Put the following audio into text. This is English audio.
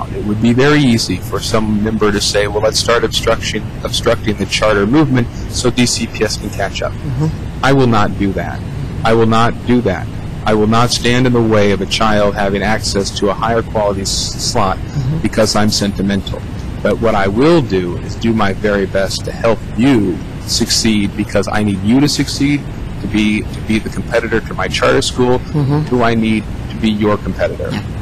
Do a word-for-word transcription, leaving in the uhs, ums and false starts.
down. It would be very easy for some member to say, well, let's start obstruction, obstructing the charter movement so D C P S can catch up. Mm-hmm. I will not do that. I will not do that. I will not stand in the way of a child having access to a higher quality s slot mm-hmm. because I'm sentimental. But what I will do is do my very best to help you succeed, because I need you to succeed, to be to be the competitor to my charter school, mm-hmm. who I need to be your competitor.